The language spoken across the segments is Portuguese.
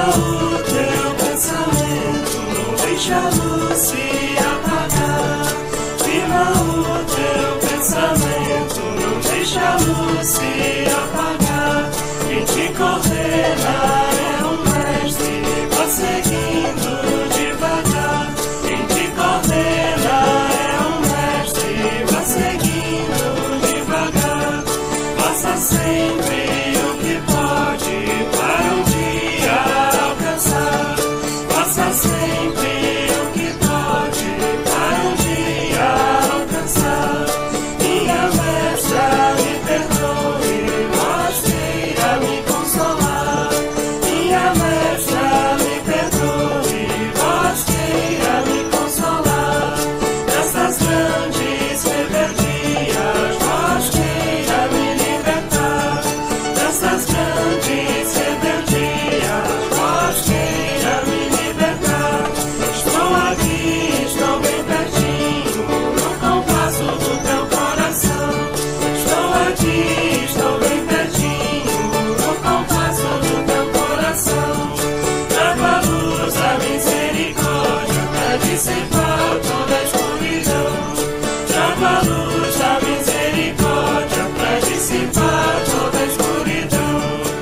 o teu pensamento, não deixa a luz se apagar. Viva o teu pensamento, não deixa a luz se apagar. Quem te coordena é um mestre, vá seguindo devagar. Quem te coordena é um mestre, vá seguindo devagar. Faça sempre o que pode para um dia alcançar. Faça sempre o que pode para um dia alcançar. Minha mestra, me perdoe, mas queira me consolar. Minha mestra, me perdoe, mas queira me consolar. Nessas grandes rebeldias, mas queira me libertar. Nessas grandes rebeldias, mas queira me libertar. Estou aqui, estou bem pertinho, no compasso do teu coração. Estou aqui, estou bem pertinho, no compasso do teu coração. Traga a luz da misericórdia para dissipar toda a escuridão. Traga a luz da misericórdia para dissipar toda a escuridão.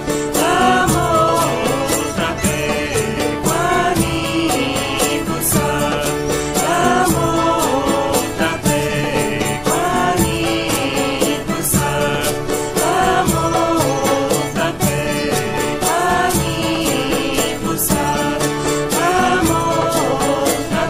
Amor da pequanicuçar. Amor da pequanicuçar. Amor da pequanicuçar. Amor da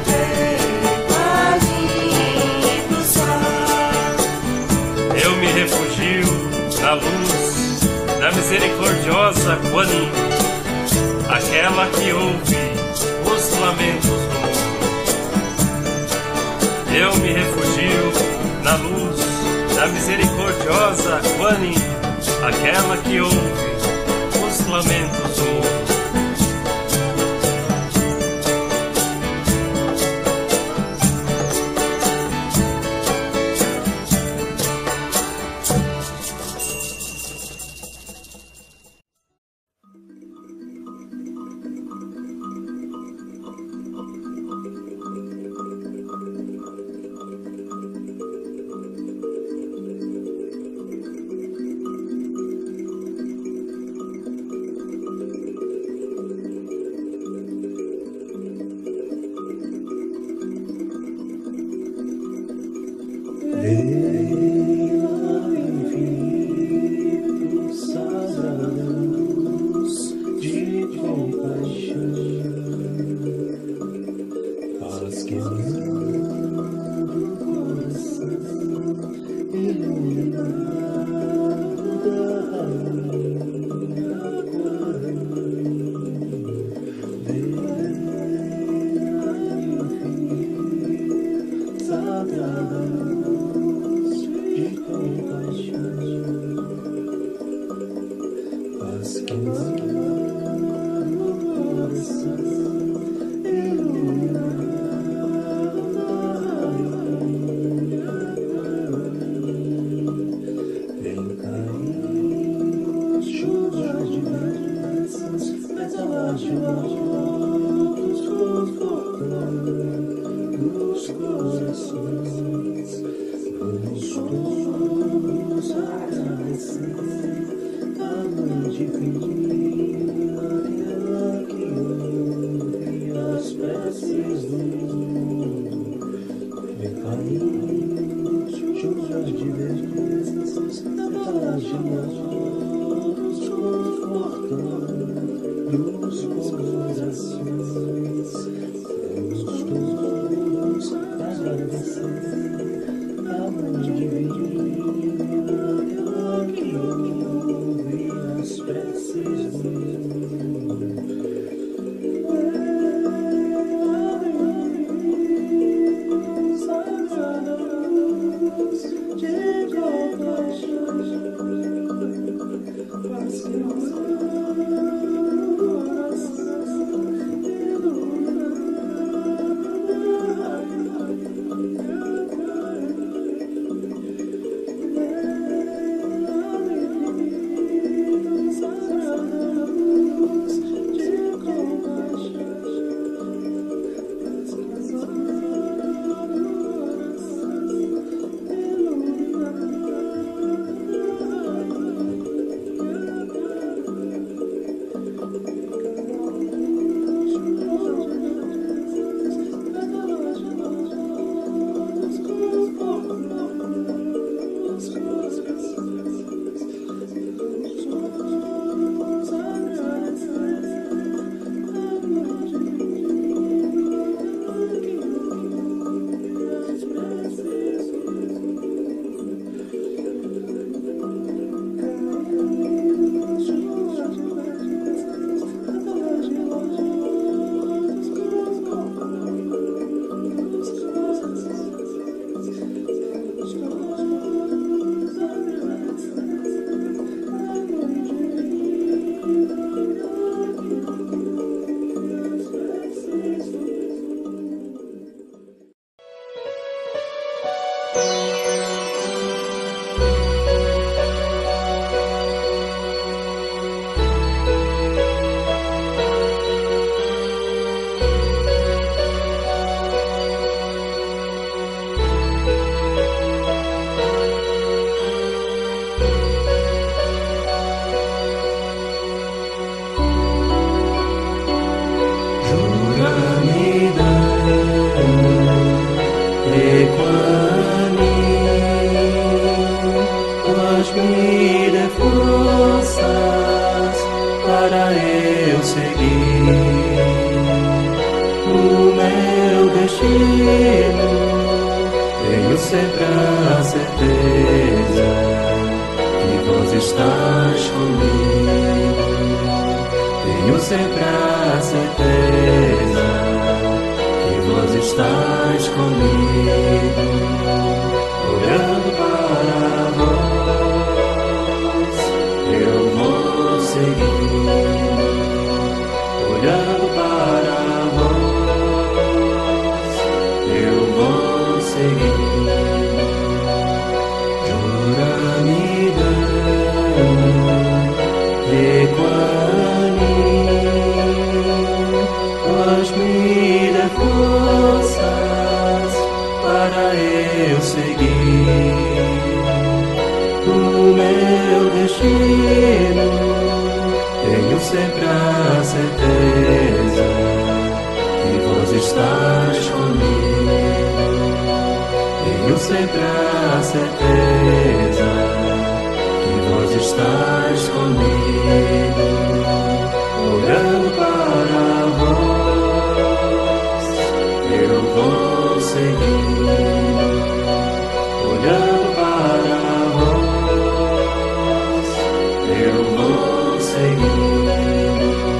pequanicuçar. Eu me refugio na luz da misericordiosa Kuan Yin, aquela que ouve os lamentos do mundo. Eu me refugio na luz da misericordiosa Kuan Yin, aquela que ouve os lamentos do mundo. me dê forças para eu seguir o meu destino. Tenho sempre a certeza que vós estás comigo. Tenho sempre a certeza que vós estás comigo. Olhando para vós, eu vou seguir. Olhando para vós, eu vou seguir. Juramidade, vós me dê forças para eu seguir o meu destino. Tenho sempre a certeza que vós estás comigo. Tenho sempre a certeza que vós estás comigo. Olhando para vós, eu vou seguir. Olhando para vós, eu vou seguir.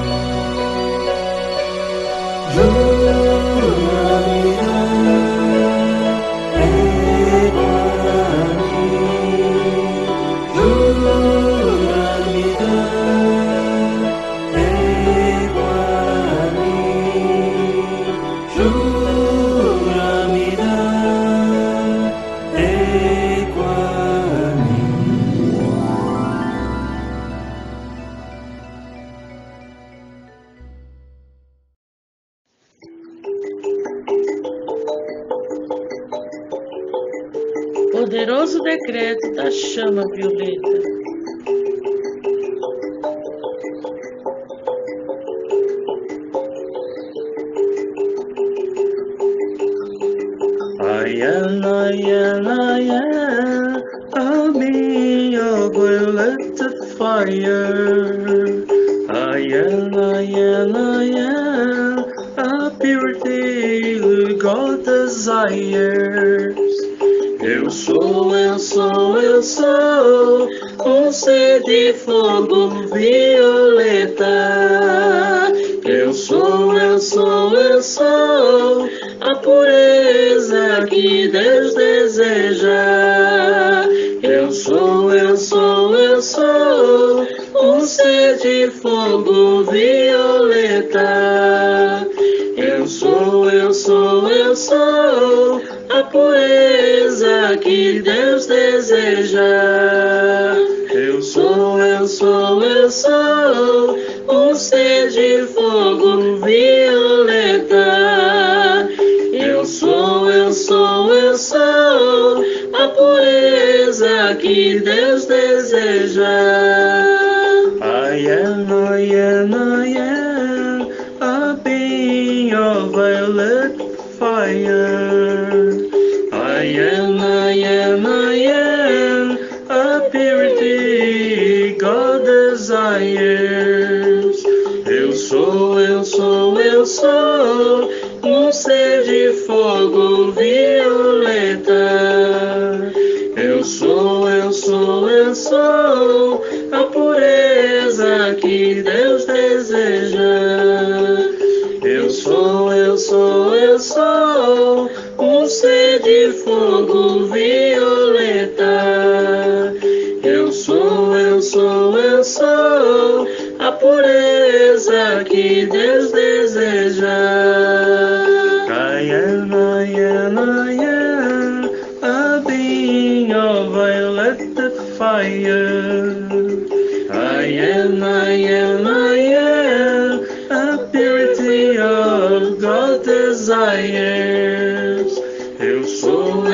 Poderoso decreto da chama violeta. I'll be your violet fire. A purity God desires. Eu sou um ser de fogo violeta. Eu sou a pureza que Deus deseja. Eu sou um ser de fogo violeta. Eu sou a pureza que Deus deseja. Eu sou um ser de fogo violeta. Eu sou a pureza que Deus deseja. I am a being of violet fire. I am a purity God desires. Eu sou um ser de fogo violeta. Eu sou a pureza que Deus deseja. Eu sou um ser de fogo violeta. Eu sou a pureza que Deus deseja. I am a being of violet fire. I am a purity of God desires. Eu sou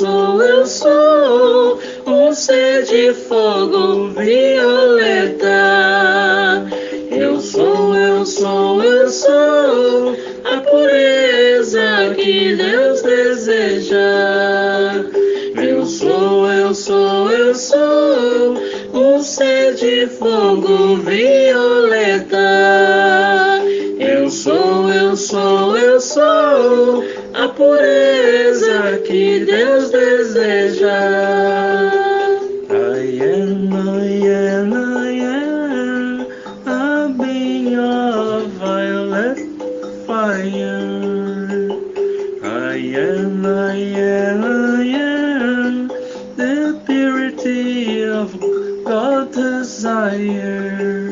um ser de fogo violeta. Eu sou a pureza que Deus deseja. Eu sou eu sou um ser de fogo violeta. Eu sou a pureza que Deus deseja. I am a being of violet fire. I am the purity of God's desire.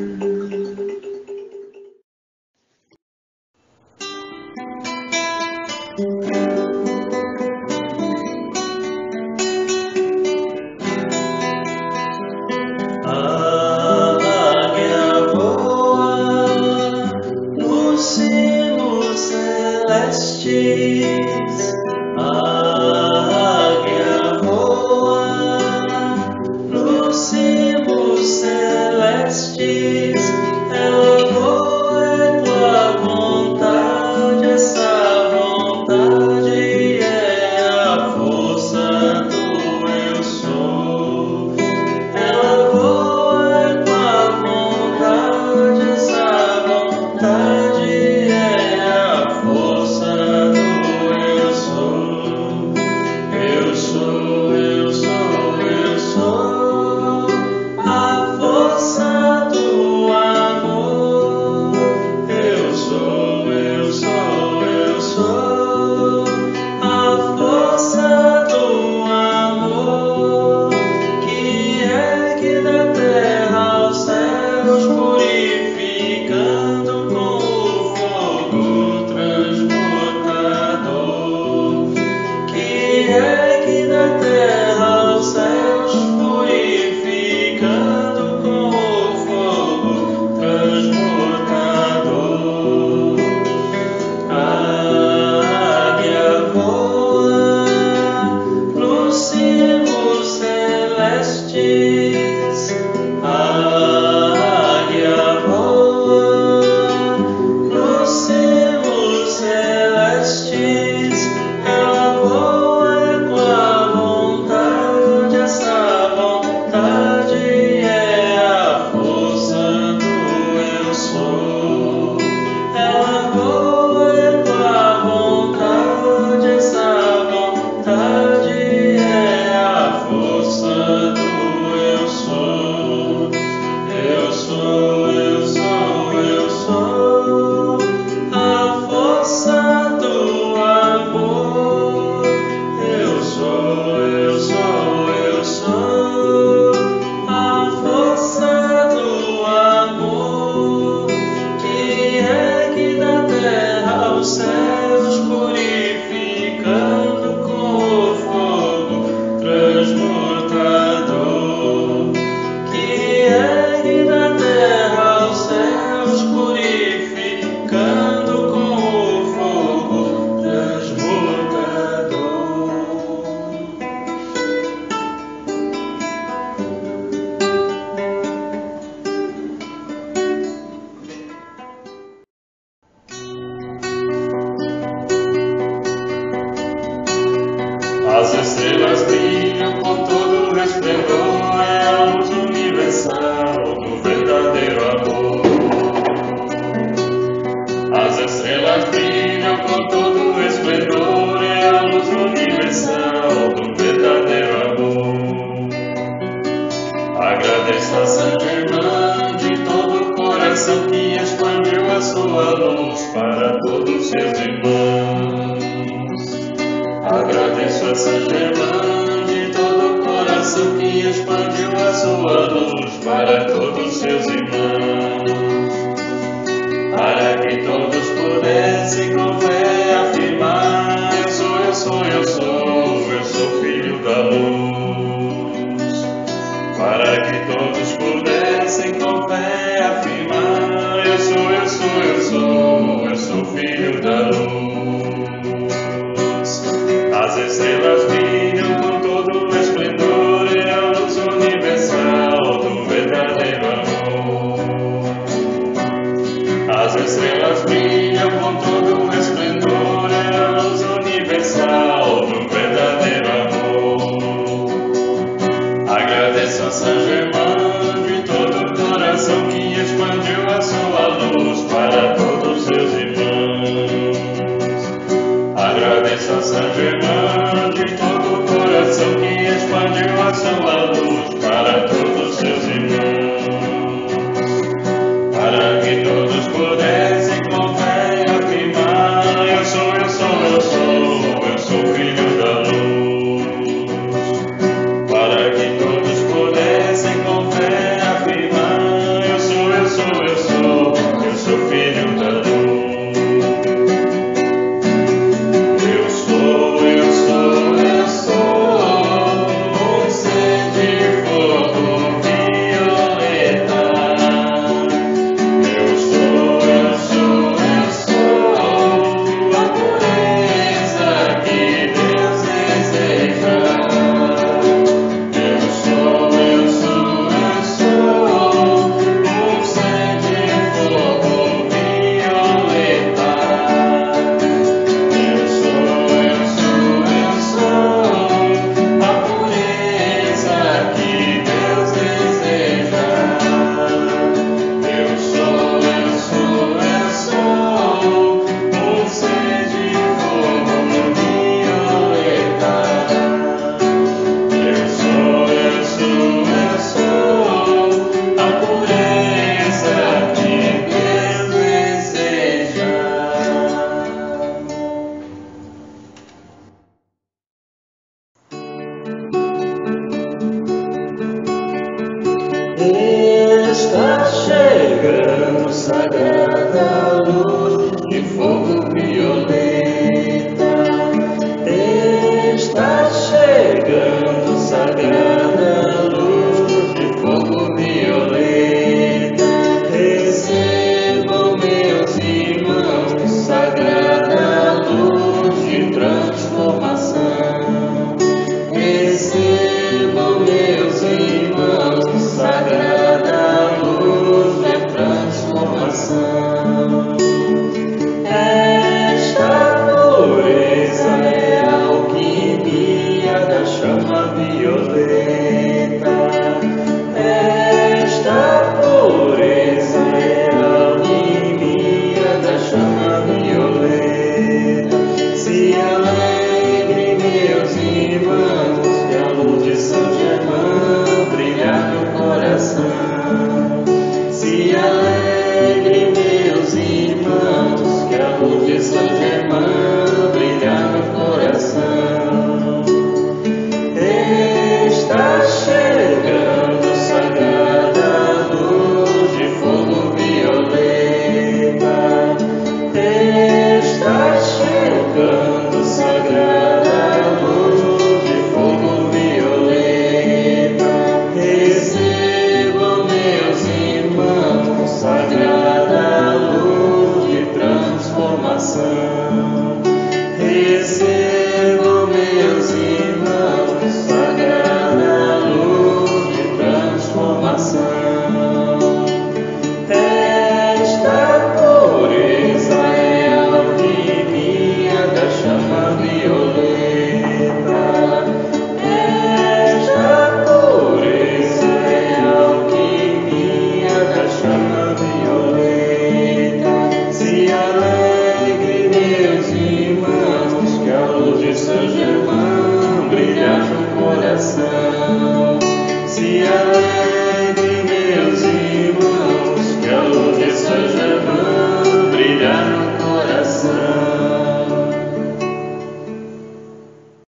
As estrelas brilham com todo o resplendor, é a luz universal do verdadeiro amor. As estrelas brilham com todo o resplendor, é a luz universal do verdadeiro amor. Agradeço a Santa Irmã de todo o coração que expandiu a sua luz para todos seus irmãos. Agradeço a Santa Irmã de todo o coração que expandiu a sua luz para todos seus irmãos, para que todos pudessem com fé afirmar: eu sou filho da luz. Para que todos pudessem com fé afirmar: eu sou filho da luz. As estrelas brilham com todo o esplendor, é a luz universal do verdadeiro amor. As estrelas brilham com todo o esplendor, é a luz universal do verdadeiro amor. Agradeço a São Germão de todo o coração que expandiu a sua luz para todos seus irmãos. Agradeço a São Germão de todo o coração que expandiu a sua luz para todos seus irmãos, para que todos pudessem com fé afirmar: eu sou, eu sou, eu sou, eu sou filho da luz. Para que todos pudessem com fé afirmar: eu sou, eu sou, eu sou, eu sou filho da luz. Está chegando sagrada luz de fogo violeta. Está chegando sagrada luz de fogo violeta. Recebam, meus irmãos, sagrada luz de transformação. Recebam, meus irmãos, sagrada luz de transformação. Esta pureza é a alquimia da chama violeta. Esta pureza é a alquimia da chama violeta. Se alegrem, meus irmãos, que a luz de São Germão brilhar no coração.